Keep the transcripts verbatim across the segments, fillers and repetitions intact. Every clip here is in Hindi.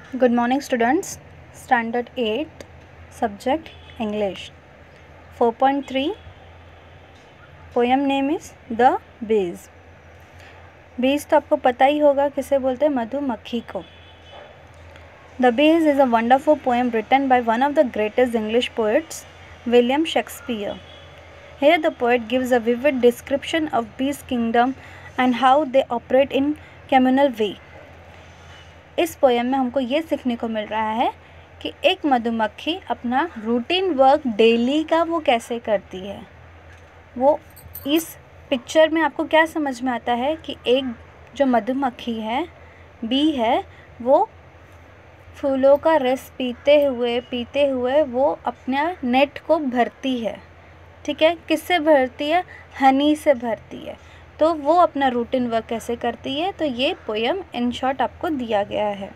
Good morning students. Standard eight subject English. four point three poem name is The Bees. Bees तो आपको पता ही होगा किसे बोलते हैं, मधुमक्खी को. The Bees is a wonderful poem written by one of the greatest English poets, William Shakespeare. Here the poet gives a vivid description of bees kingdom and how they operate in communal way. इस पोएम में हमको ये सीखने को मिल रहा है कि एक मधुमक्खी अपना रूटीन वर्क डेली का वो कैसे करती है. वो इस पिक्चर में आपको क्या समझ में आता है कि एक जो मधुमक्खी है, बी है, वो फूलों का रस पीते हुए पीते हुए वो अपना नेट को भरती है. ठीक है, किससे भरती है? हनी से भरती है. तो वो अपना रूटीन वर्क कैसे करती है, तो ये पोएम इन शॉर्ट आपको दिया गया है.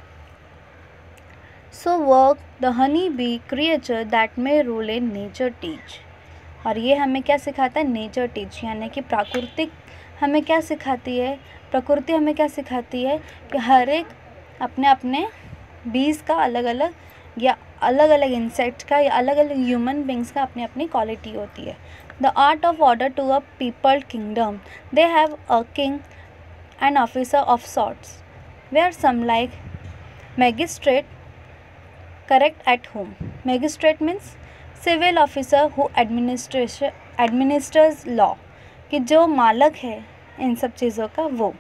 So work the honey bee creature that may rule in nature teach. और ये हमें क्या सिखाता है? नेचर टीच, यानी कि प्राकृतिक हमें क्या सिखाती है? प्रकृति हमें क्या सिखाती है कि हर एक अपने अपने बीज का अलग अलग या अलग अलग इंसेक्ट्स का या अलग अलग ह्यूमन बींग्स का अपनी अपनी क्वालिटी होती है. The art of order to a peopled kingdom. They have a king and officer of sorts, where some like magistrate correct at home. Magistrate means civil officer who administration administers law, कि जो मालक है इन सब चीज़ों का वो.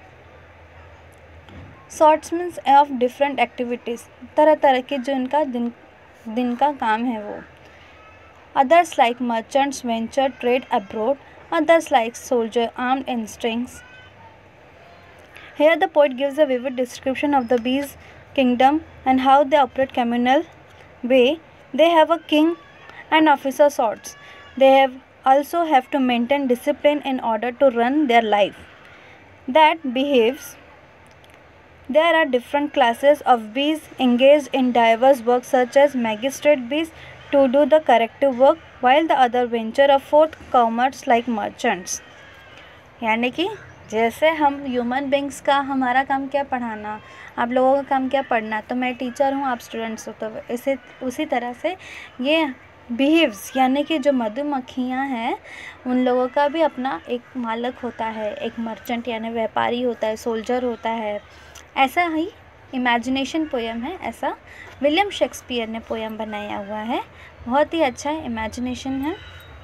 Sorts means of different activities, तरह तरह के जो इनका दिन दिन का काम है वो. Others like merchants venture trade abroad. Others like soldier armed in strings. Here the poet gives a vivid description of the bees kingdom and how they operate communal way. They have a king and officer sorts. They have also have to maintain discipline in order to run their life. That behaves. There are different classes of bees engaged in diverse work such as magistrate bees to do the corrective work, while the other venture a forth commerce like merchants. यानी कि जैसे हम ह्यूमन बींग्स का हमारा काम क्या पढ़ाना, आप लोगों का काम क्या पढ़ना, तो मैं टीचर हूँ, आप स्टूडेंट्स हो, तो इसे उसी तरह से ये बिहेव्स, यानी कि जो मधुमक्खियाँ हैं उन लोगों का भी अपना एक मालक होता है, एक मर्चेंट यानी व्यापारी होता है, सोल्जर होता है. ऐसा ही इमेजिनेशन पोएम है, ऐसा विलियम शेक्सपियर ने पोएम बनाया हुआ है. बहुत ही अच्छा इमेजिनेशन है.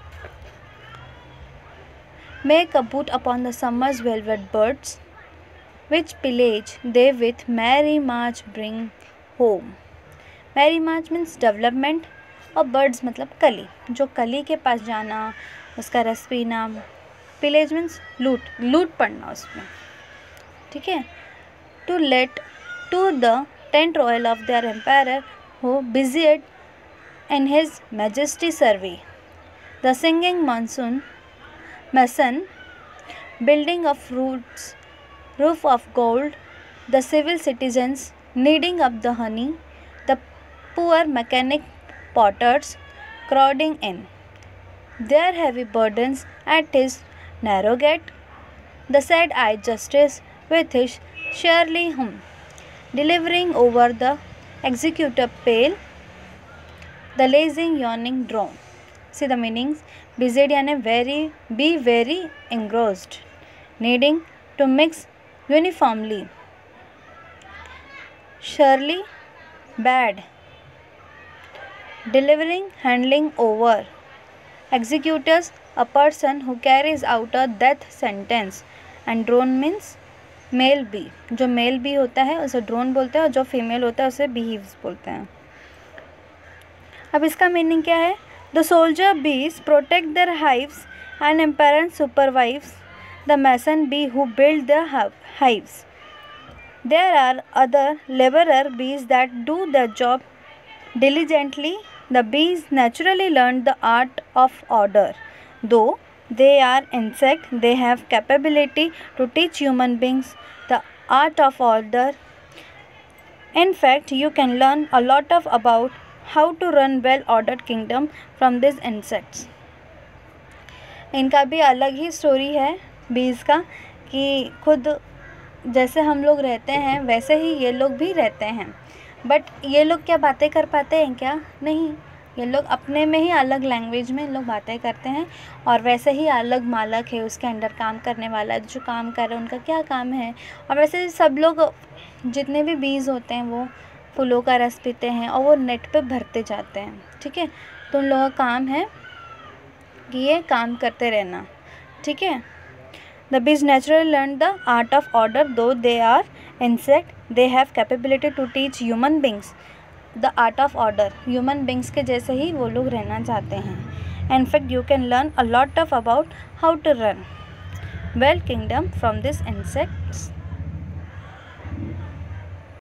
Make a boot upon the summer's velvet birds which pillage they with merry march bring home. Merry march means development और बर्ड्स मतलब कली, जो कली के पास जाना, उसका रस पीना. पिलेज मीन्स लूट, लूट पड़ना उसमें. ठीक है. To let to the tent royal of their emperor who busied in his majesty survey. The singing monsoon mason building of roots roof of gold, the civil citizens kneading up the honey, the poor mechanic potters crowding in their heavy burdens at his narrow gate, the sad-eyed justice with his surely hum delivering over the executor pale, the lazy yawning drone. See the meanings. Busied यानी very, be very engrossed. Needing to mix uniformly. Surely bad. Delivering, handling over. Executors, a person who carries out a death sentence. And drone means male bee. जो मेल बी होता है उसे ड्रोन बोलते हैं और जो फीमेल होता है उसे बीहीव्स बोलते हैं. अब इसका मीनिंग क्या है? The soldier bees protect their hives and empire supervise the mason bee who build the hives. There are other labourer bees that do the job diligently. The bees naturally learn the art of order. Though they are insect, they have capability to teach human beings the art of order. In fact, you can learn a lot of about how to run well ordered kingdom from these insects. इनका भी अलग ही स्टोरी है बीज का, कि खुद जैसे हम लोग रहते हैं वैसे ही ये लोग भी रहते हैं. बट ये लोग क्या बातें कर पाते हैं क्या? नहीं, ये लोग अपने में ही अलग लैंग्वेज में लोग बातें करते हैं। और वैसे ही अलग मालक है, उसके अंडर काम करने वाला जो काम कर रहा है उनका क्या काम है। और वैसे सब लोग जितने भी बीज होते हैं वो फूलों का रस पीते हैं और वो नेट पे भरते जाते हैं, ठीक है। तो उन लोगों का काम है कि ये काम करते रहना, ठीक है। The bees naturally learned the art of order, though they are insect. They have capability to teach human beings the art of order. Human beings के जैसे ही वो लोग रहना चाहते हैं। In fact, you can learn a lot of about how to run well kingdom from these insects.